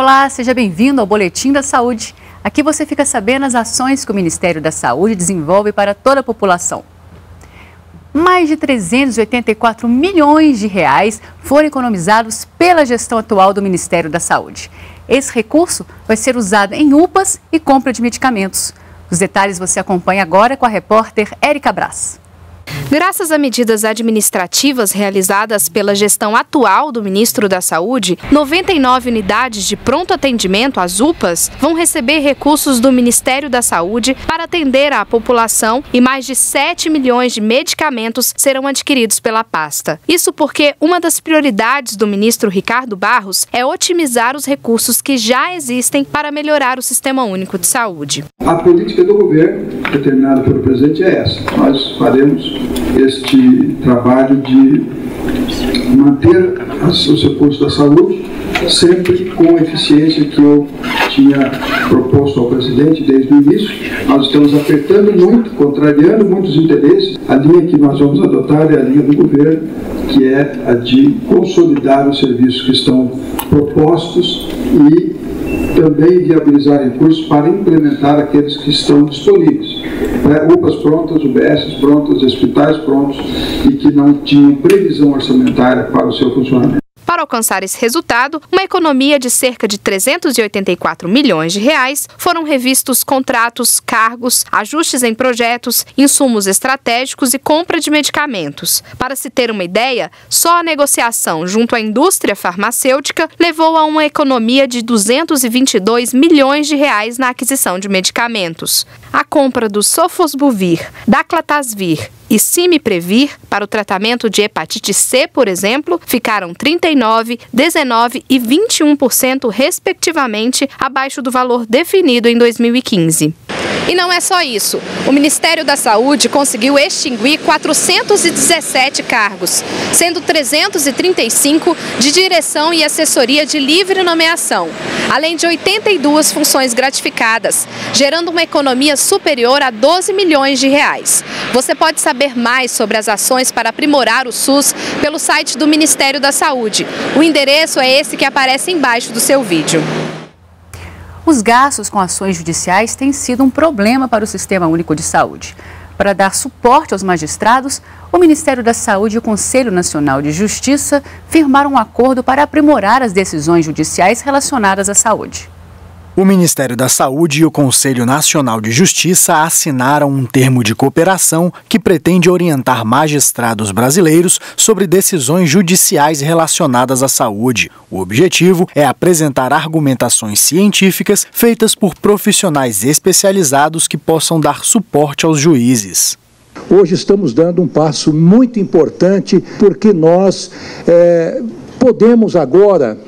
Olá, seja bem-vindo ao Boletim da Saúde. Aqui você fica sabendo as ações que o Ministério da Saúde desenvolve para toda a população. Mais de 384 milhões de reais foram economizados pela gestão atual do Ministério da Saúde. Esse recurso vai ser usado em UPAs e compra de medicamentos. Os detalhes você acompanha agora com a repórter Érica Braz. Graças a medidas administrativas realizadas pela gestão atual do ministro da Saúde, 99 unidades de pronto atendimento, as UPAs, vão receber recursos do Ministério da Saúde para atender a população e mais de 7 milhões de medicamentos serão adquiridos pela pasta. Isso porque uma das prioridades do ministro Ricardo Barros é otimizar os recursos que já existem para melhorar o Sistema Único de Saúde. A política do governo, determinada pelo presidente, é essa. Nós faremos este trabalho de manter os recursos da saúde sempre com a eficiência que eu tinha proposto ao presidente desde o início. Nós estamos apertando muito, contrariando muitos interesses. A linha que nós vamos adotar é a linha do governo, que é a de consolidar os serviços que estão propostos e também viabilizar recursos para implementar aqueles que estão disponíveis. UPAs prontas, UBSs prontas, hospitais prontos e que não tinham previsão orçamentária para o seu funcionamento. Para alcançar esse resultado, uma economia de cerca de 384 milhões de reais, foram revistos contratos, cargos, ajustes em projetos, insumos estratégicos e compra de medicamentos. Para se ter uma ideia, só a negociação junto à indústria farmacêutica levou a uma economia de 222 milhões de reais na aquisição de medicamentos. A compra do Sofosbuvir, Daclatasvir e Simiprevir para o tratamento de hepatite C, por exemplo, ficaram 39%, 19% e 21%, respectivamente, abaixo do valor definido em 2015. E não é só isso. O Ministério da Saúde conseguiu extinguir 417 cargos, sendo 335 de direção e assessoria de livre nomeação, além de 82 funções gratificadas, gerando uma economia superior a 12 milhões de reais. Você pode saber mais sobre as ações para aprimorar o SUS pelo site do Ministério da Saúde. O endereço é esse que aparece embaixo do seu vídeo. Os gastos com ações judiciais têm sido um problema para o Sistema Único de Saúde. Para dar suporte aos magistrados, o Ministério da Saúde e o Conselho Nacional de Justiça firmaram um acordo para aprimorar as decisões judiciais relacionadas à saúde. O Ministério da Saúde e o Conselho Nacional de Justiça assinaram um termo de cooperação que pretende orientar magistrados brasileiros sobre decisões judiciais relacionadas à saúde. O objetivo é apresentar argumentações científicas feitas por profissionais especializados que possam dar suporte aos juízes. Hoje estamos dando um passo muito importante porque nós podemos agora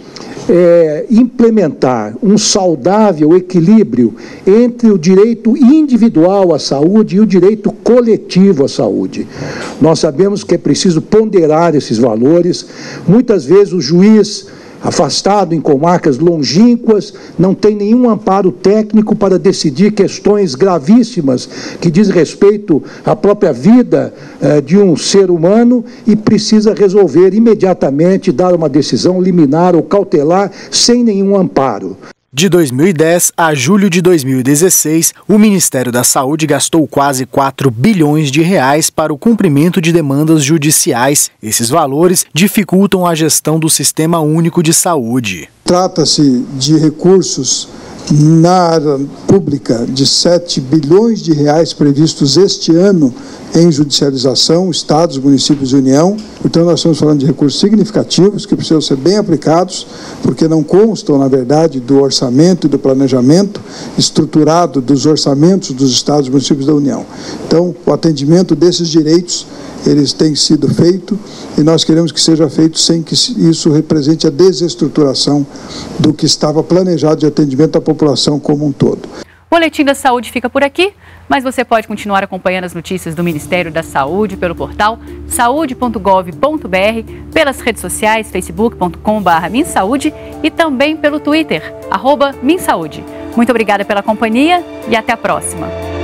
implementar um saudável equilíbrio entre o direito individual à saúde e o direito coletivo à saúde. Nós sabemos que é preciso ponderar esses valores. Muitas vezes o juiz, afastado em comarcas longínquas, não tem nenhum amparo técnico para decidir questões gravíssimas que diz respeito à própria vida de um ser humano e precisa resolver imediatamente, dar uma decisão liminar ou cautelar sem nenhum amparo. De 2010 a julho de 2016, o Ministério da Saúde gastou quase 4 bilhões de reais para o cumprimento de demandas judiciais. Esses valores dificultam a gestão do Sistema Único de Saúde. Trata-se de recursos na área pública de 7 bilhões de reais previstos este ano em judicialização, estados, municípios e União. Então nós estamos falando de recursos significativos que precisam ser bem aplicados, porque não constam, na verdade, do orçamento e do planejamento estruturado dos orçamentos dos estados e municípios da União. Então, o atendimento desses direitos, eles têm sido feito e nós queremos que seja feito sem que isso represente a desestruturação do que estava planejado de atendimento à população como um todo. O Boletim da Saúde fica por aqui, mas você pode continuar acompanhando as notícias do Ministério da Saúde pelo portal saude.gov.br, pelas redes sociais facebook.com/MinSaúde e também pelo Twitter, @MinSaúde. Muito obrigada pela companhia e até a próxima.